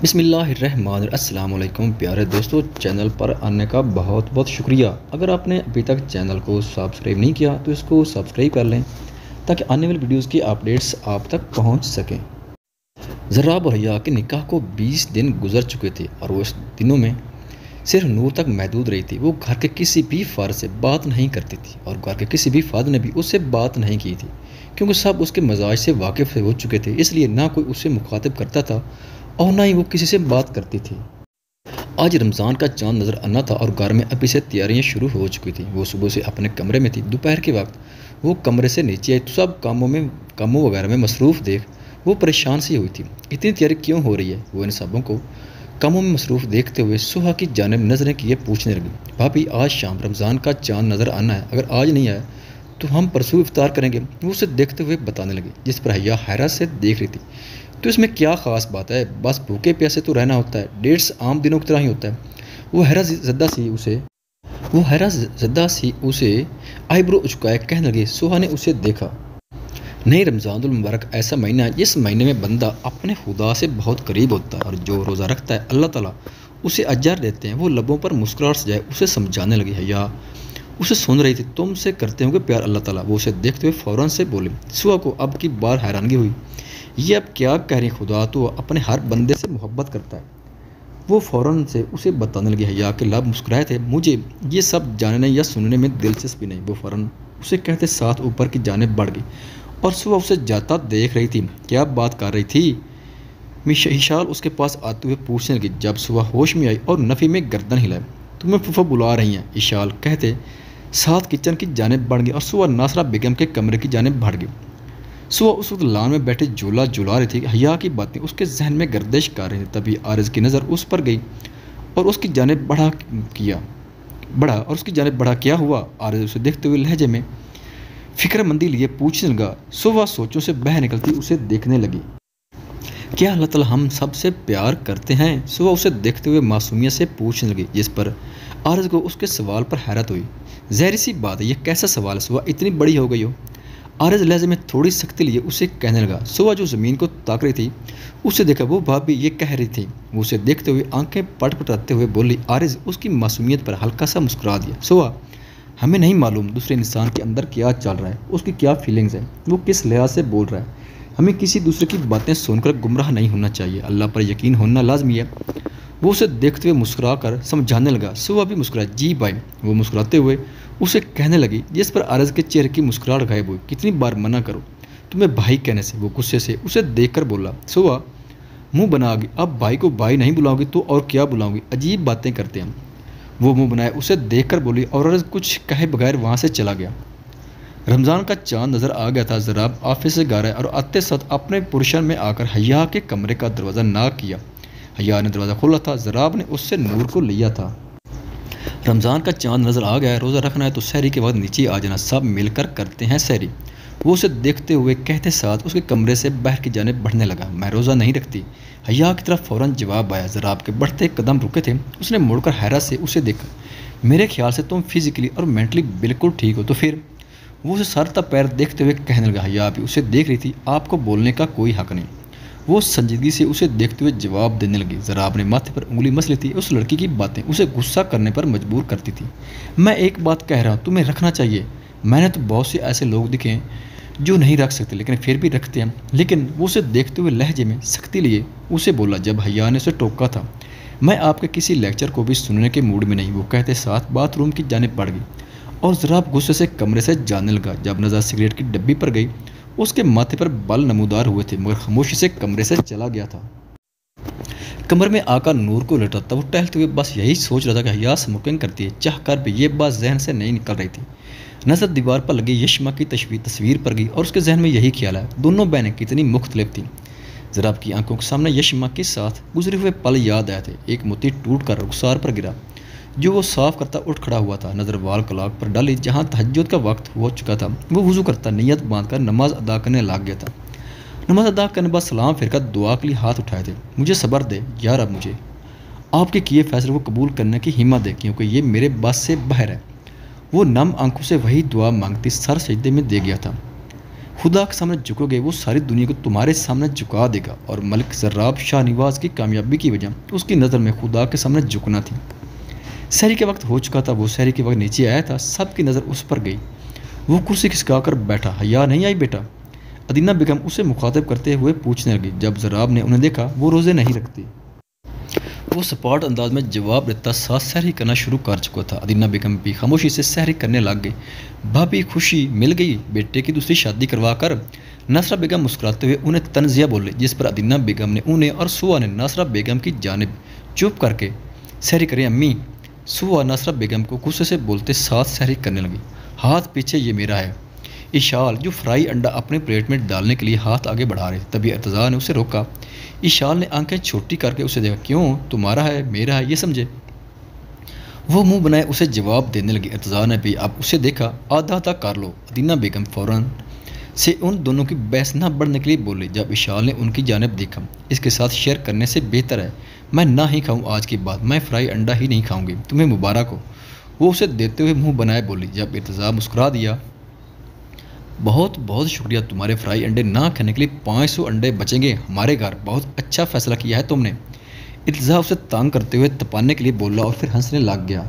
بسم اللہ الرحمن الرحیم۔ السلام علیکم پیارے دوستو، چینل پر آنے کا بہت بہت شکریہ۔ اگر آپ نے ابھی تک چینل کو سبسکرائب نہیں کیا تو اس کو سبسکرائب کر لیں تاکہ آنے والی ویڈیوز کی اپڈیٹس آپ تک پہنچ سکیں۔ زراب اور حیا کے نکاح کو 20 دن گزر چکے تھے اور وہ اس دنوں میں صرف نور تک محدود رہی تھی۔ وہ گھر کے کسی بھی فرد سے بات نہیں کرتی تھی اور گھر کے کسی بھی فرد نے بھی اس سے بات نہیں کی تھی، کیونکہ سب اس کے مزاج سے واقف ہو چکے تھے۔ اس لیے نہ کوئی اسے مخاطب کرتا تھا اور نہ ہی وہ کسی سے بات کرتی تھی۔ آج رمضان کا چاند نظر آنا تھا اور گھر میں ابھی سے تیاریاں شروع ہو چکی تھیں۔ وہ صبح سے اپنے کمرے میں تھی۔ دوپہر کے وقت وہ کمرے سے نیچے آئی تو سب کاموں وغیرہ میں مصروف دیکھ وہ پریشان سی ہوئی تھی۔ اتنی تیاری کیوں ہو رہی ہے؟ وہ ان سبوں کو کاموں میں مصروف دیکھتے ہوئے سہا کی جانب نظریں کیے پوچھنے لگی، بھابھی آج شام رمضان کا چاند نظر آنا ہے، اگر آج نہیں آیا تو ہم پرسوں افطار کریں گے۔ وہ اسے دیکھتے ہوئے بتانے لگے، جس پر حیا حیرت سے دیکھ رہی تھی۔ تو اس میں کیا خاص بات ہے؟ بس بھوکے پیاسے تو رہنا ہوتا ہے، ڈیٹس عام دنوں کی طرح ہی ہوتا ہے۔ وہ حیرت زدہ سی اسے آئی برو اچکائے کہنے لگی۔ سہا نے اسے دیکھا، نہیں، رمضان المبارک ایسا مہینہ ہے جس مہینے میں بندہ اپنے خدا سے بہت قریب ہوتا ہے اور جو روزہ رکھتا ہے اللہ تعالیٰ اسے اجر دیتے ہیں۔ وہ لبوں پر مسکراہٹ سجائے اسے سمجھانے لگی۔ حیا اسے سن رہی تھی۔ تم سے کرتے ہوں گے پیار اللہ تعالیٰ؟ وہ اسے دیکھتے ہوئے فوراً سے بولی۔ سہا کو اب کی بار حیرانگی ہوئی، یہ اب کیا کہہ رہی؟ خدا تو اپنے ہر بندے سے محبت کرتا ہے۔ وہ فوراً سے اسے بتانے لگی۔ حیا کے لب مسکرائے تھے، مجھے یہ سب جاننے یا سننے میں دلچسپی نہیں۔ وہ فوراً اسے کہتے ساتھ اوپر کی جانب بڑھ گئی اور سہا اسے جاتا دیکھ رہی تھی۔ کیا بات کر رہی تھی؟ ہشال اس کے پاس آتے ہوئے پوچھنے لگی۔ جب سہا ہوش میں آئی اور نفی میں گردن ہلائے، تمہیں پھوپھا بلا رہی ہیں، ہشال کہتے ساتھ کچن کی جانب بڑھ گئی اور سہا ناصرہ بیگم کے کمرے کی جانب بڑھ گئی۔ سہا اس وقت لان میں بیٹھے جھولا جھلا رہی تھی۔ حیا کی باتیں اس کے ذہن میں گردش کر رہی تھیں۔ تبھی عارض کی نظر اس پر گئی اور اس کی جانب بڑھا کیا ہوا؟ عارض اسے دیکھتے ہوئے لہجے میں فکر مندی لیے پوچھنے لگا۔ سہا سوچوں سے باہر نکلتی اسے دیکھنے لگی۔ کیا اللہ تعالیٰ ہم سب سے پیار کرتے ہیں؟ سہا اسے دیکھتے ہوئے معصومیت سے پوچھنے لگی، جس پر عارض کو اس کے سوال پر حیرت ہوئی۔ ظاہر سی بات ہے، یہ کیسا سوال ہے؟ سہا اتنی بڑی ہو گئی ہو؟ عارض لہجے میں تھوڑی سختی لیے اسے کہنے لگا۔ سہا جو زمین کو تاک رہی تھی اسے دیکھا، وہ بھابھی یہ کہہ رہی تھی۔ وہ اسے دیکھتے ہوئے آنکھیں پٹ پٹاتے ہوئے بولی۔ عارض اس کی معصومیت پر ہلکا سا مسکرا دیا۔ سہا، ہمیں نہیں معلوم دوسرے انسان کے اندر کیا چل رہا ہے، اس کی کیا فیلنگز ہیں، وہ کس لحاظ سے بول رہا ہے۔ ہمیں کسی دوسرے کی باتیں سن کر گمراہ نہیں ہونا چاہیے، اللہ پر یقین ہونا لازمی ہے۔ وہ اسے دیکھتے ہوئے مسکرا کر سمجھانے لگا۔ سہا بھی مسکرائی، جی بھائی۔ وہ مسکراتے ہوئے اسے کہنے لگی، جس پر عارض کے چہرے کی مسکراہٹ غائب ہوئی۔ کتنی بار منع کرو تمہیں بھائی کہنے سے؟ وہ غصے سے اسے دیکھ کر بولا۔ سہا منہ بنا گئی، اب بھائی کو بھائی نہیں بلاؤں گی تو اور کیا بلاؤں گی؟ عجیب باتیں کرتے ہیں۔ وہ منہ بنائے اسے دیکھ کر بولی اور عارض کچھ کہے بغیر وہاں سے چلا گیا۔ رمضان کا چاند نظر آ گیا تھا۔ زراب آفس سے گھر آئے اور آتے ساتھ اپنے پورشن میں آ کر حیا کے کمرے کا دروازہ ناک کیا۔ حیا نے دروازہ کھولا تھا۔ زراب نے اس سے نور کو لیا تھا۔ رمضان کا چاند نظر آ گیا ہے، روزہ رکھنا ہے تو سحری کے وقت نیچے آ جانا، سب مل کر کرتے ہیں سحری۔ وہ اسے دیکھتے ہوئے کہتے ساتھ اس کے کمرے سے باہر کی جانب بڑھنے لگا۔ میں روزہ نہیں رکھتی، حیا کی طرف فوراً جواب آیا۔ زراب کے بڑھتے قدم رکے تھے۔ اس نے مڑ کر حیرت سے اسے دیکھا۔ میرے خیال سے تم فزیکلی اور مینٹلی بالکل ٹھیک ہو، تو پھر؟ وہ اسے سر تا پیر دیکھتے ہوئے کہنے لگا۔ حیا بھی اسے دیکھ رہی تھی۔ آپ کو بولنے کا کوئی حق نہیں، وہ سنجیدگی سے اسے دیکھتے ہوئے جواب دینے لگی۔ زراب نے ماتھے پر انگلی مس لی تھی۔ اس لڑکی کی باتیں اسے غصہ کرنے پر مجبور کرتی تھی۔ میں ایک بات کہہ رہا ہوں، تمہیں رکھنا چاہیے۔ میں نے تو بہت سے ایسے لوگ دیکھے ہیں جو نہیں رکھ سکتے لیکن پھر بھی رکھتے ہیں۔ لیکن وہ اسے دیکھتے ہوئے لہجے میں سختی لیے اسے بولا۔ جب حیا نے اسے ٹوکا تھا، میں آپ کے کسی لیکچر کو بھی سننے کے موڈ میں نہیں، وہ کہتے ساتھ باتھ روم کی جانب بڑھ گئی اور زراب غصے سے کمرے سے جانے لگا۔ جب نظر سگریٹ کی ڈبی پر گئی، اس کے ماتھے پر بل نمودار ہوئے تھے مگر خاموشی سے کمرے سے چلا گیا تھا۔ کمرے میں آ کر نور کو لٹاتا وہ ٹہلتے ہوئے بس یہی سوچ رہا تھا کہ حیا اسموکنگ کرتی ہے، چاہ کر بھی یہ بات ذہن سے نہیں نکل رہی تھی۔ نظر دیوار پر لگی یشما کی تصویر پر گئی اور اس کے ذہن میں یہی خیال ہے، دونوں بہنیں کتنی مختلف تھیں۔ زراب کی آنکھوں کے سامنے یشما کے ساتھ گزرے ہوئے پل یاد آئے تھے۔ ایک موتی ٹوٹ کر رخسار پر گرا جو وہ صاف کرتا اٹھ کھڑا ہوا تھا۔ نظر وال کلاک پر ڈالی جہاں تہجد کا وقت ہو چکا تھا۔ وہ وضو کرتا نیت باندھ کر نماز ادا کرنے لگ گیا تھا۔ نماز ادا کرنے بعد سلام پھر کر دعا کے لیے ہاتھ اٹھائے تھے۔ مجھے صبر دے یا رب، مجھے آپ کے کیے فیصلے کو قبول کرنے کی ہمت دے، کیونکہ یہ میرے بس سے باہر ہے۔ وہ نم آنکھوں سے وہی دعا مانگتی سر سجدے میں دے گیا تھا۔ خدا کے سامنے جھکو گے وہ ساری دنیا کو تمہارے سامنے جھکا دے گا۔ اور ملک زراب شاہ نواز کی کامیابی کی وجہ اس کی نظر میں خدا کے سامنے جھکنا تھی۔ سحری کا وقت ہو چکا تھا، وہ سحری کے وقت نیچے آیا تھا، سب کی نظر اس پر گئی۔ وہ کرسی کھسکا کر بیٹھا۔ حیا نہیں آئی بیٹا؟ ادینہ بیگم اسے مخاطب کرتے ہوئے پوچھنے لگی۔ جب زراب نے انہیں دیکھا وہ روزے نہیں رکھتی۔ وہ سپاٹ انداز میں جواب دیتا ساتھ سحری کرنا شروع کر چکا تھا۔ ادینہ بیگم بھی خاموشی سے سحری کرنے لگ گئی۔ بھابھی خوشی مل گئی بیٹے کی دوسری شادی کروا کر؟ ناصرہ بیگم مسکراتے ہوئے انہیں تنزیہ بولے، جس پر ادینہ بیگم نے انہیں اور سوا نے ناصرہ بیگم کی جانب چپ کر کے سحری کریں۔ امی! سوا ناصرہ بیگم کو غصے سے بولتے ساتھ سحری کرنے لگی۔ ہاتھ پیچھے، یہ میرا ہے۔ اشال جو فرائی انڈا اپنے پلیٹ میں ڈالنے کے لیے ہاتھ آگے بڑھا رہے، تبھی ارتضیٰ نے اسے روکا۔ اشال نے آنکھیں چھوٹی کر کے اسے دیکھا۔ کیوں؟ تمہارا ہے میرا ہے یہ سمجھے؟ وہ منہ بنائے اسے جواب دینے لگی۔ ارتضیٰ نے بھی اب اسے دیکھا۔ آدھا آدھا کر لو۔ ادینہ بیگم فوراً سے ان دونوں کی بحث نہ بڑھنے کے لیے بولی۔ جب اشال نے ان کی جانب دیکھا، اس کے ساتھ شیئر کرنے سے بہتر ہے میں نہ ہی کھاؤں آج کے بعد، میں فرائی انڈا ہی نہیں کھاؤں گی، تمہیں مبارک ہو۔ وہ اسے دیتے ہوئے منہ بنائے بولی۔ جب ارتضیٰ مسکرا دیا، بہت بہت شکریہ، تمہارے فرائی انڈے نہ کھانے کے لیے 500 انڈے بچیں گے ہمارے گھر، بہت اچھا فیصلہ کیا ہے تم نے۔ ارتضیٰ اسے تانگ کرتے ہوئے تپانے کے لیے بولا اور پھر ہنسنے لگ گیا۔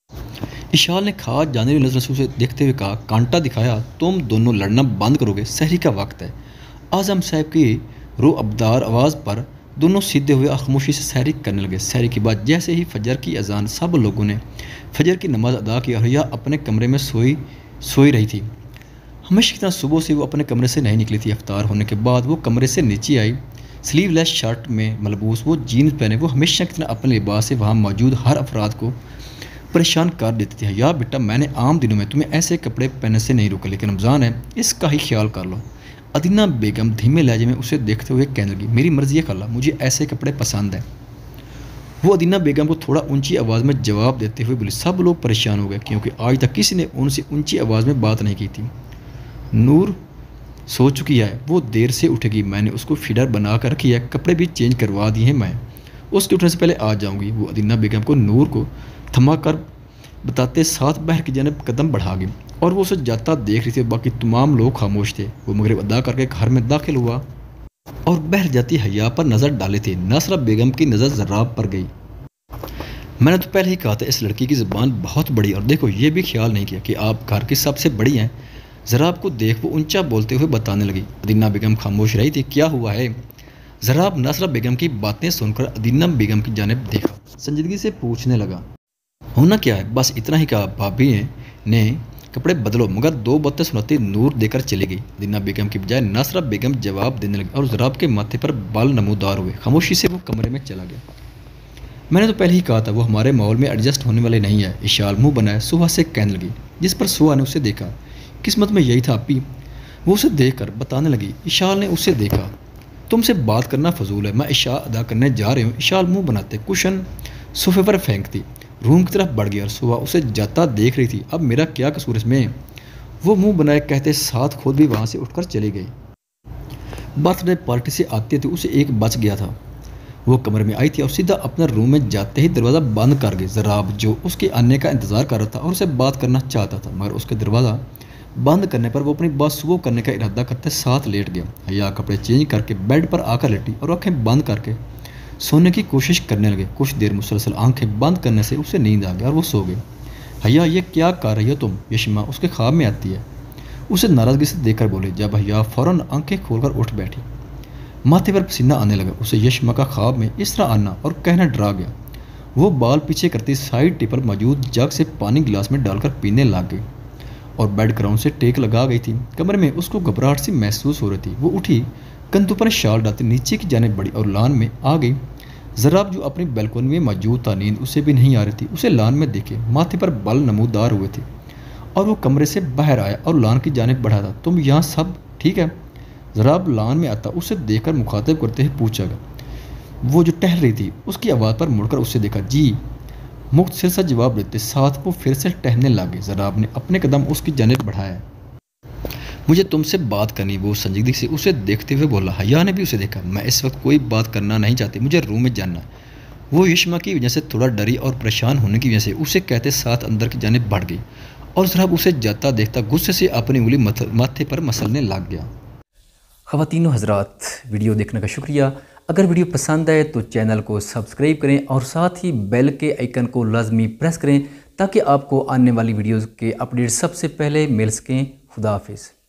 اشال نے کھا جانے والی نظر سے اسے دیکھتے ہوئے کہا، کانٹا دکھایا، تم دونوں لڑنا بند کرو گے، سحری کا وقت ہے۔ اعظم صاحب کی رو ابدار آواز پر دونوں سیدھے ہوئے اور خاموشی سے سحری کرنے لگے۔ سحری کے بعد جیسے ہی فجر کی اذان، سب لوگوں نے فجر کی نماز ادا کی اور حیا اپنے کمرے میں سوئی رہی تھی۔ ہمیشہ کی طرح صبح سے وہ اپنے کمرے سے نہیں نکلی تھی۔ افطار ہونے کے بعد وہ کمرے سے نیچے آئی۔ سلیو لیس شرٹ میں ملبوس وہ جینز پہنے وہ ہمیشہ کی طرح اپنے لباس سے وہاں موجود ہر افراد کو پریشان کر دیتی تھی۔ حیا بیٹا، میں نے عام دنوں میں تمہیں ایسے کپڑے پہننے سے نہیں روکا، لیکن رمضان ہے، اس کا ہی خیال کر لو۔ ادینہ بیگم دھیمے لہجے میں اسے دیکھتے ہوئے کہنے لگی، میری مرضی ہے خالہ، مجھے ایسے کپڑے پسند ہیں۔ وہ ادینہ بیگم کو تھوڑا اونچی آواز میں جواب دیتے ہوئے بولی۔ سب لوگ پریشان ہو گئے کیونکہ آج تک کسی نے ان سے اونچی آواز میں بات نہیں کی تھی۔ نور سو چکی ہے، وہ دیر سے اٹھے گی، میں نے اس کو فیڈر بنا کر رکھی ہے، کپڑے بھی چینج کروا دیے ہیں، میں اس کے اٹھنے سے پہلے آ جاؤں گی۔ وہ ادینہ بیگم کو نور کو تھما کر بتاتے ساتھ بہر کی جانب قدم بڑھا گئی اور وہ اسے جاتا دیکھ رہی تھی۔ باقی تمام لوگ خاموش تھے۔ وہ مغرب ادا کر کے گھر میں داخل ہوا اور بہر جاتی حیا پر نظر ڈالے تھے۔ ناصرہ بیگم کی نظر زراب پر گئی۔ میں نے تو پہلے ہی کہا تھا اس لڑکی کی زبان بہت بڑی، اور دیکھو یہ بھی خیال نہیں کیا کہ آپ گھر کی سب سے بڑی ہیں۔ زراب کو دیکھ وہ اونچا بولتے ہوئے بتانے لگی۔ ادینہ بیگم خاموش رہی تھی۔ کیا ہوا ہے؟ زراب ناصرہ بیگم کی باتیں سن کر ادینہ بیگم کی جانب دیکھا، سنجیدگی سے پوچھنے لگا، ہونا کیا ہے؟ بس اتنا ہی کہا، بھابھی نے کپڑے بدلو، مگر 2 باتیں سناتی نور دے کر چلی گئی۔ ادینہ بیگم کی بجائے ناصرہ بیگم جواب دینے لگی اور زراب کے ماتھے پر بال نمودار ہوئے۔ خاموشی سے وہ کمرے میں چلا گیا۔ میں نے تو پہلے ہی کہا تھا وہ ہمارے ماحول میں ایڈجسٹ ہونے والے نہیں ہے، اشال منہ بنائے سوا سے کہنے لگی، جس پر سوا نے اسے دیکھا۔ قسمت میں یہی تھا اپی، وہ اسے دیکھ کر بتانے لگی۔ اشال نے اسے دیکھا، تم سے بات کرنا فضول ہے، میں عشاء ادا کرنے جا رہی ہوں۔ اشال منہ بناتے کشن صوفے پر پھینکتی روم کی طرف بڑھ گیا اور سوا اسے جاتا دیکھ رہی تھی۔ اب میرا کیا قصور اس میں؟ وہ منہ بنائے کہتے ساتھ خود بھی وہاں سے اٹھ کر چلی گئی۔ برتھ ڈے پارٹی سے آتے تھے اسے ایک بچ گیا تھا۔ وہ کمرے میں آئی تھی اور سیدھا اپنے روم میں جاتے ہی دروازہ بند کر گئی۔ زراب جو اس کے آنے کا انتظار کر رہا تھا اور اسے بات کرنا چاہتا تھا، مگر اس کے دروازہ بند کرنے پر وہ اپنی بات صبح کرنے کا ارادہ کرتے ساتھ لیٹ گیا۔ حیا کپڑے چینج کر کے بیڈ پر آ کر لیٹی اور آنکھیں بند کر کے سونے کی کوشش کرنے لگے۔ کچھ دیر مسلسل آنکھیں بند کرنے سے اسے نیند آ گئی اور وہ سو گئی۔ حیا یہ کیا کر رہی ہو تم؟ یشما اس کے خواب میں آتی ہے، اسے ناراضگی سے دیکھ کر بولے۔ جب حیا فوراً آنکھیں کھول کر اٹھ بیٹھی، ماتھے پر پسینہ آنے لگا۔ اسے یشما کا خواب میں اس طرح آنا اور کہنا ڈرا گیا۔ وہ بال پیچھے کرتی سائڈ ٹیبل پر موجود جگ سے پانی گلاس میں ڈال کر پینے لگ گئی اور بیڈ گراؤنڈ سے ٹیک لگا گئی تھی۔ کمرے میں اس کو گھبراہٹ سی محسوس ہو رہی تھی۔ وہ اٹھی، کندھوں پر شال ڈالتی نیچے کی جانب بڑھی اور لان میں آ گئی۔ زراب جو اپنی بالکونی میں موجود تھا، نیند اسے بھی نہیں آ رہی تھی۔ اسے لان میں دیکھے ماتھے پر بال نمودار ہوئے تھے اور وہ کمرے سے باہر آیا اور لان کی جانب بڑھا تھا۔ تم یہاں سب ٹھیک ہے؟ زراب لان میں آتا اسے دیکھ کر مخاطب کرتے ہوئے پوچھا گا۔ وہ جو ٹہل رہی تھی اس کی آواز پر مڑ کر اسے دیکھا۔ جی، مختصر سا جواب دیتے ساتھ وہ پھر سے ٹہلنے لگ گئی۔ زراب نے اپنے قدم اس کی جانب بڑھایا۔ مجھے تم سے بات کرنی، وہ سنجیدگی سے اسے دیکھتے ہوئے بولا۔ حیا نے بھی اسے دیکھا۔ میں اس وقت کوئی بات کرنا نہیں چاہتی، مجھے روم میں جانا ہے۔ وہ یشما کی وجہ سے تھوڑا ڈری اور پریشان ہونے کی وجہ سے اسے کہتے ساتھ اندر کی جانب بڑھ گئی اور ضرب اسے جاتا دیکھتا غصے سے اپنی انگلی ماتھے پر مسلنے لگ گیا۔ خواتین و حضرات، ویڈیو دیکھنے کا شکریہ۔ اگر ویڈیو پسند آئے تو چینل کو سبسکرائب کریں اور ساتھ ہی بیل کے آئیکن کو لازمی پریس کریں تاکہ آپ کو آنے والی ویڈیوز کے اپڈیٹ سب سے پہلے مل سکیں۔ خدا حافظ۔